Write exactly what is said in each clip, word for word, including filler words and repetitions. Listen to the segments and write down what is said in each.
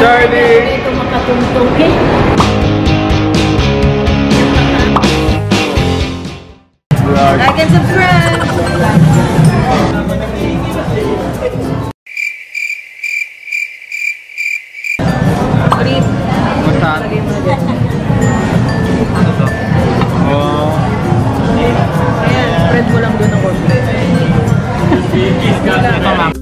Charlie! Ito makatungtong eh. Like and subscribe! Ulit. Masaan? Ano to? Oh. Ayan, spread mo lang doon ako. Ito ma'am.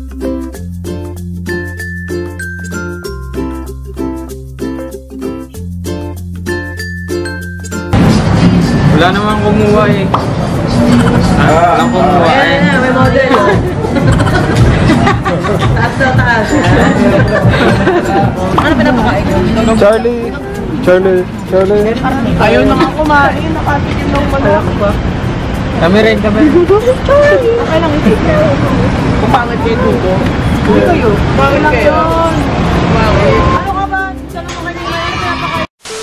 Wala naman kumuha eh. Ah, walang kumuha eh. Ayan na, may model. Taas na taas. Ano pinapakain ko? Charlie! Charlie! Charlie! Ayaw na nga kumain. Nakatikin lang pala. Kami rin, kami rin. Okay lang, isip na. Kung pangit kayo dugo. Hindi kayo. Pangit kayo. Pangit. Ano ka ba? Saan mo kanina yung pinapakain?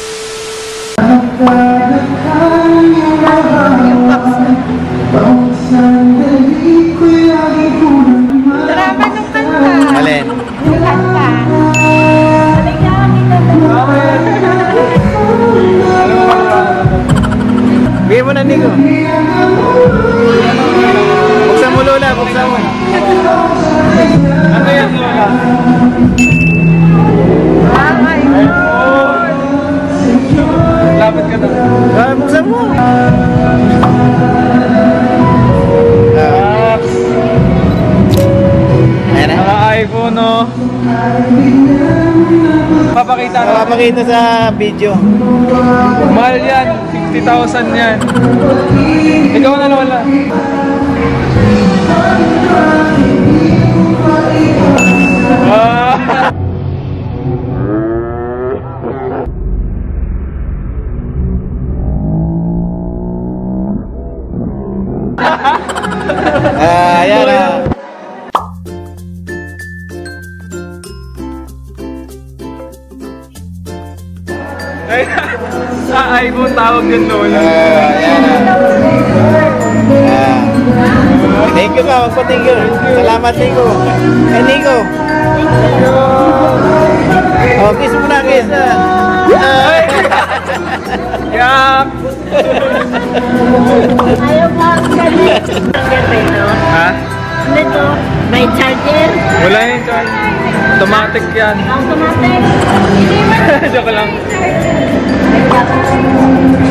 Taraman ng kanta. Alin? Yung kanta. Bigay mo na, Nico. Buksan mo, Lola. Buksan mo. Ano yan, Lola? Ah, my God. Lapit ka na. Ah, buksan mo. Ah. Ayan na. Naka-iPhone, no? Papakita na. Papakita sa video. Mahal yan. fifty thousand yan. Ikaw na, Lola. Ah. Ah, ayan na. Sa iPhone tawag yun, Lola. Ah, ayan na. Ah. Thank you ka, magpa-thank you. Salamat, Nico. Eh, Nico. Oh, kiss mo na, kiss na. Ay! Yak! Ayaw mo ang galit. Ha? Ano ito? May charger? Wala yung charger. Automatic yan. Automatic? Hindi mo. Joke lang.